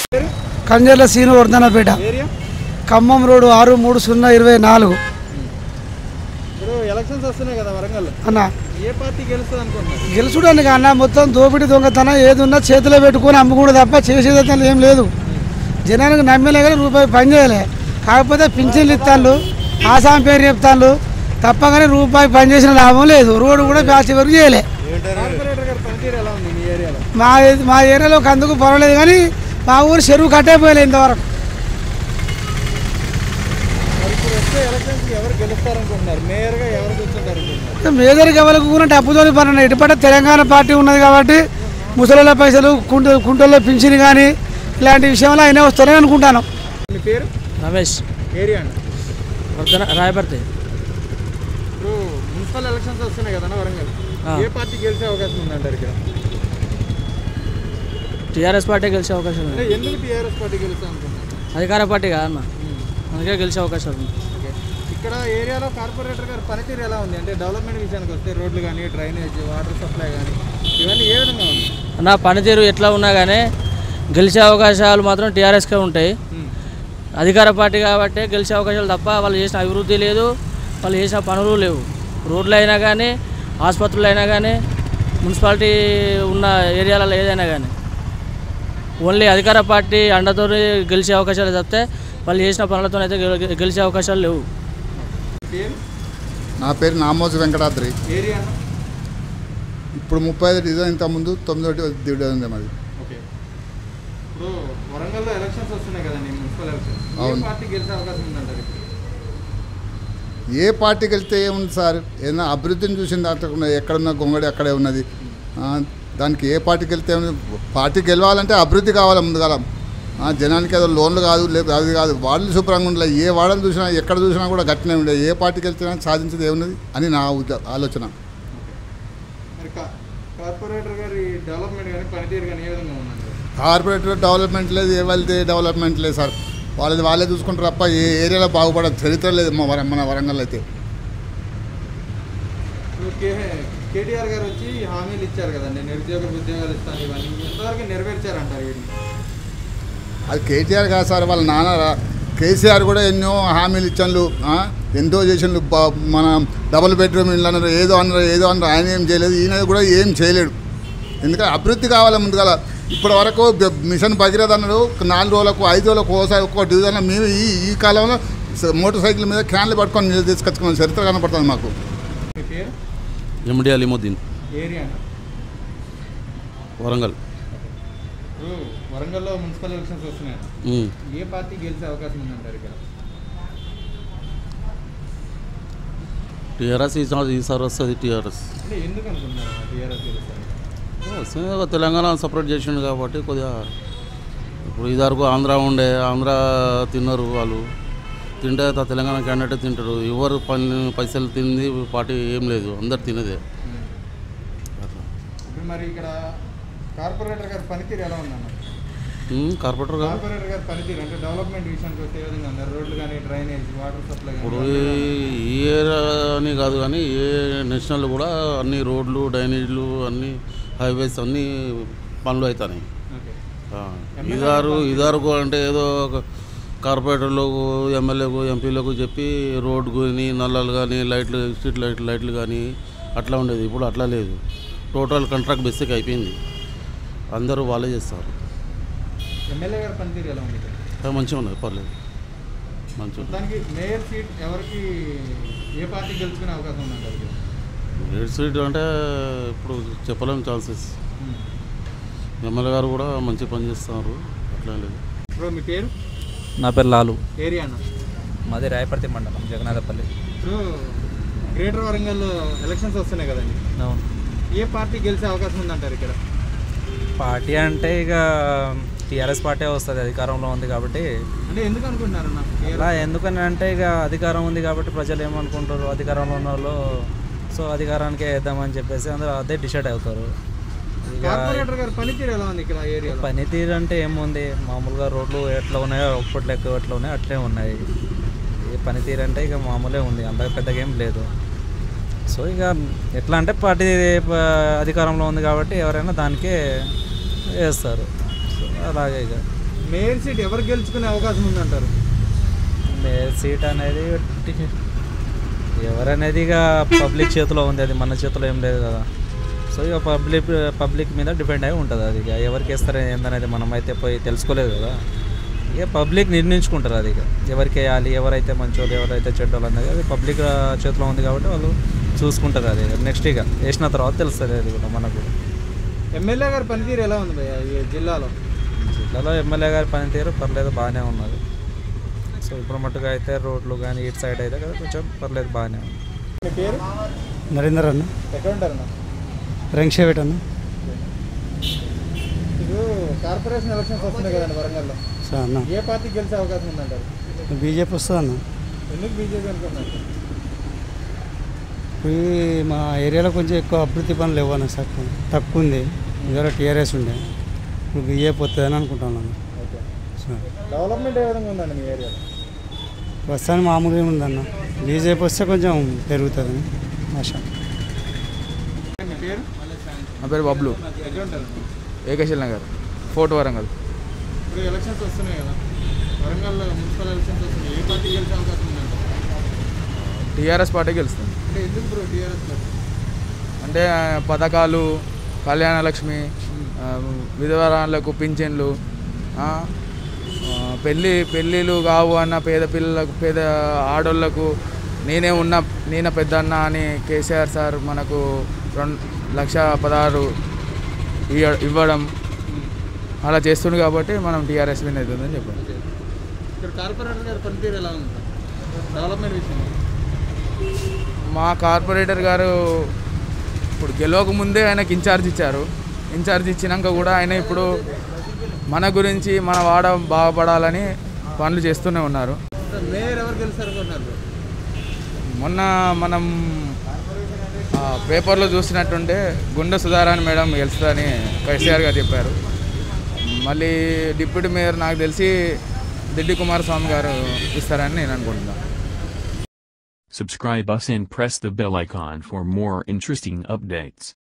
Kanjarla Seenu Vardhannapet Khammam road 63024 elections వస్తున్నాయి కదా వరంగల్ అన్న. ఏ పార్టీ గెలుస్తుంది అనుకుంటున్నారు? గెలుచుడానికి అన్న మొత్తం దోపిడీ దొంగతనం ఏది ఉన్నా చేతిలో పెట్టుకొని అమ్ముకుంటే తప్ప చేసేది ఏం లేదు. జనానికి నమ్మలే కానీ రూపాయి పని చేయలే. కాకపోతే పింఛన్లు ఇస్తాళ్ళు, ఆసాం పేరు చెప్తాళ్ళు తప్పగానే రూపాయి పని చేసిన లాభం లేదు. రోడ్డు కూడా ప్యాచ్ వరకు చేయలే. మా ఏరియాలో అందుకు పర్వాలేదు కానీ మా ఊరు చెరువు కట్టేపోయలే ఇంతవరకు. మేజర్కి ఎవరికి కూరంటే అప్పుతోని పని ఇటుపట్ట తెలంగాణ పార్టీ ఉన్నది కాబట్టి ముసలిళ్ళ పైసలు కుంటల్లో పింఛన్ కానీ ఇలాంటి విషయంలో అయినా వస్తారని అనుకుంటాను. మీ పేరు? రమేష్. ఏరియా రాయపర్తి. ఇప్పుడు మున్సిపల్ ఎలక్షన్స్ వస్తున్నాయి కదా వరంగల్, ఏ పార్టీ గెలిచే అవకాశం ఉందంటారు ఇక్కడ? టీఆర్ఎస్ పార్టీ గెలిచే అవకాశం ఉంది. ఎందుకు టీఆర్ఎస్ పార్టీ గెలుస్తా అనుకుంటున్నారు? అధికార పార్టీ కాదన్న, అందుకే గెలిచే అవకాశం ఉంది. ఇక్కడ ఏరియాలో కార్పొరేటర్ గారి పనితీరు ఎలా ఉంది? అంటే డెవలప్మెంట్ విషయానికి వస్తే రోడ్లు కానీ, డ్రైనేజ్, వాటర్ సప్లై కానీ ఇవన్నీ ఏ విధంగా ఉంది? నా పనితీరు ఎట్లా ఉన్నా కానీ గెలిచే అవకాశాలు మాత్రం టీఆర్ఎస్కే ఉంటాయి. అధికార పార్టీ కాబట్టి గెలిచే అవకాశాలు తప్ప వాళ్ళు చేసిన అభివృద్ధి లేదు, వాళ్ళు చేసిన పనులు లేవు. రోడ్లు అయినా కానీ, ఆసుపత్రులు అయినా కానీ, మున్సిపాలిటీ ఉన్న ఏరియాలలో ఏదైనా కానీ ఓన్లీ అధికార పార్టీ అండతో గెలిచే అవకాశాలు తప్పితే వాళ్ళు చేసిన పనులతో అయితే గెలిచే అవకాశాలు లేవు. నా పేరు నామోజు వెంకటాద్రి. ఏరియా ఇప్పుడు 35 డివిజన్, ఇంత ముందు 9 డివిజన్ మాది. ఇప్పుడు వరంగల్లో ఎలక్షన్స్ వస్తున్నాయి కదండి, మున్సిపల్ ఎలక్షన్స్. ఏ పార్టీ గెలిచే అవకాశం ఉందంటారు? ఏ పార్టీకి వెళ్తే ఏముంది సార్? ఏదైనా అభివృద్ధిని చూసిన దాంట్లో ఎక్కడున్న గొంగడి అక్కడే ఉన్నది. దానికి ఏ పార్టీకి వెళ్తే పార్టీ గెలవాలంటే అభివృద్ధి కావాలి ముందుగాల. జనానికి ఏదో లోన్లు కాదు, లేదు అది కాదు, వాళ్ళు శుభ్రంగా ఉండలేదు. ఏ వాడలు చూసినా ఎక్కడ చూసినా కూడా గట్టినే ఉండే. ఏ పార్టీకి వెళ్తే సాధించేది ఏమున్నది అని నా ఆలోచన. కార్పొరేటర్ గారి డెవలప్మెంట్ కానీ పనితీరు కానీ ఏ విధంగా ఉందండి? కార్పొరేటర్ డెవలప్మెంట్ లేదు, ఏ వాళ్ళది డెవలప్మెంట్ లేదు సార్. వాళ్ళే చూసుకుంటారు తప్ప ఏ ఏరియాలో బాగుపడే చరిత్ర లేదు మన వరంగల్ అయితే. కేటీఆర్ గారు వచ్చి హామీలు ఇచ్చారు కదండి, నిరుద్యోగ ఉద్యోగాలు ఇస్తాను, ఇవన్నీ ఎంతవరకు నెరవేర్చారంటారు? వీటిని అది కేటీఆర్ కాదు సార్, వాళ్ళ నాన్న కేసీఆర్ కూడా ఎన్నో హామీలు ఇచ్చాను, ఎంతో చేసిండు. మన డబుల్ బెడ్రూమ్ ఇల్లు అన్నారు, ఏదో అన్నారు. ఆయన ఏం చేయలేదు, ఈయన కూడా ఏం చేయలేడు. ఎందుకంటే అభివృద్ధి కావాలి ముందుగా. ఇప్పటి వరకు మిషన్ భగీరథ అన్నాడు, 4 రోజులకు 5 రోజులకు ఒకసారి ఒక్కో డివిజన్లో మేము ఈ కాలంలో మోటార్ సైకిల్ మీద క్యాన్లు పట్టుకొని నీళ్ళు తీసుకొచ్చుకున్నాం. చరిత్ర కనపడుతుంది మాకు. ఎమ్డి అలీముద్దీన్. ఏరియా వరంగల్. వరంగల్లో మున్సిపల్ ఎలక్షన్స్ వస్తున్నాయి, ఏ పార్టీ గెలిచే అవకాశం ఉందంటారు ఇక్కడ? టీఆర్ఎస్ ఈసారి వస్తుంది. టీఆర్ఎస్ అంటే ఎందుకు అనుకుంటున్నారు టీఆర్ఎస్ గెలుస్తారు? తెలంగాణ సపరేట్ చేసిండు కాబట్టి కొద్దిగా. ఇప్పుడు ఇదివరకు ఆంధ్ర ఉండే, ఆంధ్ర తిన్నారు వాళ్ళు. తింటే తెలంగాణ క్యాండిడేట్ తింటారు. ఎవరు పైసలు తింది పార్టీ ఏం లేదు, అందరు తినదే. ఇప్పుడు మరి ఇక్కడ కార్పొరేటర్ గారి పనితీరు ఎలా ఉందన్న? కార్పొరేటర్ గారి పనితీరు అంటే డెవలప్మెంట్ విషయానికి వస్తే ఏ విధంగా ఉన్నారు? రోడ్లు కానీ, డ్రైనేజ్, వాటర్ సప్లై ఇప్పుడు ఈ ఏరియా అని కాదు కానీ ఏ నేషనల్ కూడా అన్ని రోడ్లు, డ్రైనేజ్లు, అన్ని హైవేస్ అన్నీ పనులు అవుతాయి. ఇదారుకు అంటే ఏదో కార్పొరేటర్లకు, ఎమ్మెల్యేకు, ఎంపీలకు చెప్పి రోడ్డు కానీ, నల్లలు కానీ, లైట్లు, స్ట్రీట్ లైట్లు కానీ అట్లా ఉండేది. ఇప్పుడు అట్లా లేదు. టోటల్ కాంట్రాక్ట్ బేసిక్ అయిపోయింది. అందరూ వాళ్ళే చేస్తారు. ఎమ్మెల్యే గారి పనితీరు ఎలా ఉంది? మంచిగా ఉన్నది, పర్లేదు, మంచిగా. దానికి మేయర్ సీట్ ఎవరికి, ఏ పార్టీ గెలుచుకునే అవకాశం ఉందంటారు? మేయర్ సీట్ అంటే ఇప్పుడు చెప్పలేము, ఛాన్సెస్. ఎమ్మెల్యే గారు కూడా మంచి పని చేస్తున్నారు, అట్లా లేదు. ఇప్పుడు మీ పేరు? నా పేరు లాలు. ఏరియా అన్న? మాది రాయపర్తి మండలం, జగన్నాథపల్లి. ఇప్పుడు గ్రేటర్ వరంగల్లో ఎలక్షన్స్ వస్తున్నాయి కదండి, అవును. ఏ పార్టీ గెలిచే అవకాశం ఉందంటారు ఇక్కడ? పార్టీ అంటే ఇక టీఆర్ఎస్ పార్టీ వస్తుంది, అధికారంలో ఉంది కాబట్టి. అంటే ఎందుకు అనుకుంటున్నారు అన్న? అలా ఎందుకని అంటే ఇక అధికారం ఉంది కాబట్టి ప్రజలు ఏమనుకుంటారు, అధికారంలో ఉన్న వాళ్ళు సో అధికారానికే వేద్దామని చెప్పేసి అందరూ అదే డిసైడ్ అవుతారు. కార్పొరేటర్ గారి పనితీరు ఎలా ఉంది ఇక్కడ ఏరియా? పనితీరు అంటే ఏముంది, మామూలుగా రోడ్లు ఎట్లా ఉన్నాయో ఒక్కటి లెక్క ఎట్లా ఉన్నాయో అట్లే ఉన్నాయి. పనితీరు అంటే ఇక మామూలే ఉంది, అంత పెద్దగా ఏం లేదు. సో ఇక ఎట్లా అంటే పార్టీ అధికారంలో ఉంది కాబట్టి ఎవరైనా దానికే వేస్తారు. సో అలాగే ఇక మేయర్ సీట్ ఎవరు గెలుచుకునే అవకాశం ఉందంటారు? మేయర్ సీట్ అనేది ఎవరనేది ఇక పబ్లిక్ చేతిలో ఉంది, అది మన చేతిలో ఏం లేదు కదా. సో ఇక పబ్లిక్ మీద డిపెండ్ అయి ఉంటుంది అది. ఇక ఎవరికి వేస్తారు ఏందనేది మనం అయితే పోయి తెలుసుకోలేదు కదా. ఇక పబ్లిక్ నిర్ణయించుకుంటారు అది. ఇక ఎవరికి వేయాలి, ఎవరైతే మంచోళ్ళు ఎవరైతే చెడ్డోళ్ళు అనేది అది పబ్లిక్ చేతిలో ఉంది కాబట్టి వాళ్ళు చూసుకుంటారు అది. నెక్స్ట్ ఇక వేసిన తర్వాత తెలుస్తుంది అది కూడా మనకు. ఎమ్మెల్యే గారి పనితీరు ఎలా ఉంది భయ్య ఈ జిల్లాలో? ఎమ్మెల్యే గారి పనితీరు పర్లేదు, బాగానే ఉన్నది. సో ఇప్పుడు మట్టుగా అయితే రోడ్లు కానీ ఇటు సైడ్ అయితే కదా కొంచెం పర్లేదు, బాగానే ఉంది. మీ పేరు? నరేందర్ అన్న, ఎక్కడ ఉంటారన్న? రంగశేవేట్ అన్న. ఇప్పుడు కార్పొరేషన్ ఎలక్షన్స్ వస్తున్నాయి కదండి వరంగల్లో, సార్ అన్న ఏ పార్టీకి గెలిచే అవకాశం ఉందంటారు? బీజేపీ వస్తుంది అన్న. ఎందుకు బీజేపీ అనుకున్నారు? ఇప్పుడు మా ఏరియాలో కొంచెం ఎక్కువ అభివృద్ధి పనులు లేవన్న సార్, తక్కువ ఉంది. ఇందులో టీఆర్ఎస్ ఉండే, ఇప్పుడు బీజేపీ వస్తుందని అనుకుంటున్నాను. సార్ డెవలప్మెంట్ ఏ విధంగా ఉందండి మీ ఏరియాలో? ప్రస్తుతానికి మామూలుగా ఉందన్న, బీజేపీ వస్తే కొంచెం పెరుగుతుందని ఆశ. మీ పేరు? నా పేరు బబ్లు, ఎక్కడ ఉంటారు? ఏకశిల్ నగర్, ఫోర్ట్ వరంగల్. ఇప్పుడు ఎలక్షన్స్ వస్తున్నాయి కదా వరంగల్లో, మున్సిపల్ ఎలక్షన్స్ వస్తున్నాయి, ఏ పార్టీ గెలిచే అవకాశం ఉందండి? టీఆర్ఎస్ పార్టీ గెలుస్తుంది. అంటే ఎందుకు బ్రో టీఆర్ఎస్ పార్టీ? అంటే పథకాలు, కళ్యాణ లక్ష్మి, విధవరాలకు పింఛన్లు, పెళ్ళిళ్ళు కావు అన్న పేద పిల్లలకు, పేద ఆడోళ్లకు నేనే పెద్ద అన్న అని కేసీఆర్ సార్ మనకు 2,16,000 ఇవ్వడం అలా చేస్తుంది కాబట్టి మనం టీఆర్ఎస్ విన్ అవుతుందని చెప్పాలి. ఇక్కడ కార్పొరేటర్ గారి పనితీరు ఎలా ఉంది డెవలప్మెంట్ విషయంలో? మా కార్పొరేటర్ గారు ఇప్పుడు గెలవక ముందే ఆయనకి ఇన్ఛార్జ్ ఇచ్చారు. ఇన్ఛార్జ్ ఇచ్చినాక కూడా ఆయన ఇప్పుడు మన గురించి మన వాడ బాగుపడాలని పనులు చేస్తూనే ఉన్నారు. మేయర్ ఎవరు గెలుస్తారు? మొన్న మనం పేపర్లో చూసినట్టుంటే గుండె సుధారాణి మేడం గెలుస్తుందని కేసీఆర్ గారు చెప్పారు. మళ్ళీ డిప్యూటీ మేయర్ నాకు తెలిసి దిడ్డి కుమారస్వామి గారు ఇస్తారని నేను అనుకుంటున్నాను. Subscribe us and press the bell icon for more interesting updates.